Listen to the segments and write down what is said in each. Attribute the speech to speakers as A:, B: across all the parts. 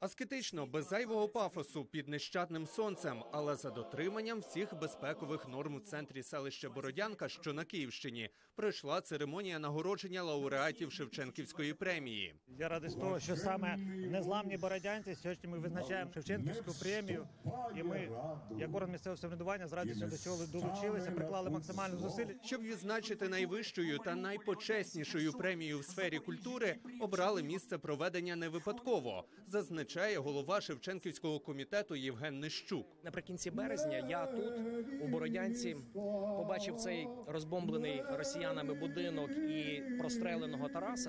A: Аскетично, без зайвого пафосу, під нещадним сонцем, але за дотриманням всіх безпекових норм в центрі селища Бородянка, що на Київщині, пройшла церемонія нагородження лауреатів Шевченківської премії.
B: Я радий з того, що саме незламні бородянці сьогодні ми визначаємо Шевченківську премію. І ми, як орган місцевого самоврядування, з радістю до цього долучилися, приклали максимальну зусиль.
A: Щоб відзначити найвищою та найпочеснішою премією в сфері культури, обрали місце проведення не випадково, зазначає голова Шевченківського комітету Євген Нищук.
C: Наприкінці березня я тут, у Бородянці, побачив цей розбомблений росіянами будинок і простреленого Тараса.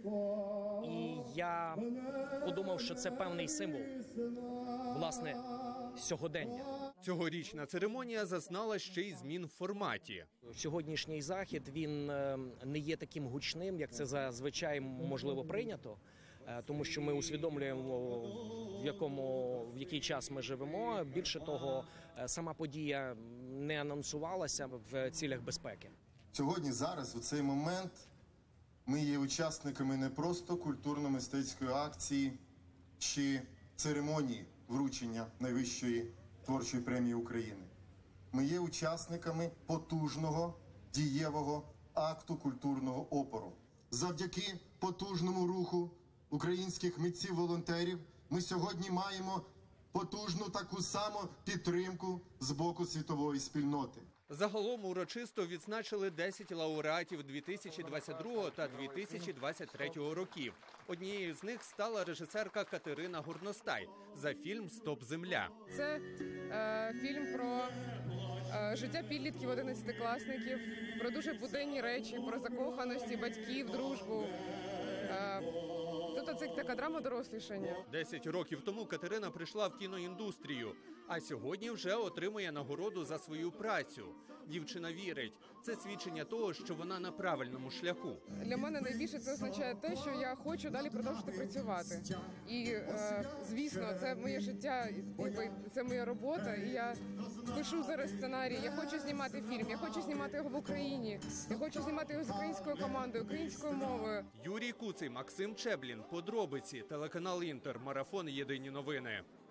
C: І я подумав, що це певний символ, власне, сьогодення.
A: Цьогорічна церемонія зазнала ще й змін в форматі.
C: Сьогоднішній захід, він не є таким гучним, як це зазвичай, можливо, прийнято. Тому що ми усвідомлюємо, в який час ми живемо. Більше того, сама подія не анонсувалася в цілях безпеки.
D: Сьогодні, зараз, у цей момент, ми є учасниками не просто культурно-мистецької акції чи церемонії вручення найвищої творчої премії України. Ми є учасниками потужного, дієвого акту культурного опору. Завдяки потужному руху українських митців-волонтерів ми сьогодні маємо потужну таку саму підтримку з боку світової спільноти.
A: Загалом урочисто відзначили 10 лауреатів 2022 та 2023 років. Однією з них стала режисерка Катерина Горностай за фільм «Стоп, земля».
E: Це фільм про життя підлітків, 11-класників, про дуже буденні речі, про закоханості, батьків, дружбу. Тобто це така драма дорослішання.
A: 10 років тому Катерина прийшла в кіноіндустрію, а сьогодні вже отримує нагороду за свою працю. Дівчина вірить, це свідчення того, що вона на правильному шляху.
E: Для мене найбільше це означає те, що я хочу далі продовжити працювати. І, звісно, це моє життя, це моя робота, і я пишу зараз сценарій, я хочу знімати фільм, я хочу знімати його в Україні, я хочу знімати його з українською командою, українською мовою.
A: Юрій Куций, Максим Чеблін, подробиці, телеканал Інтер, марафон «Єдині новини».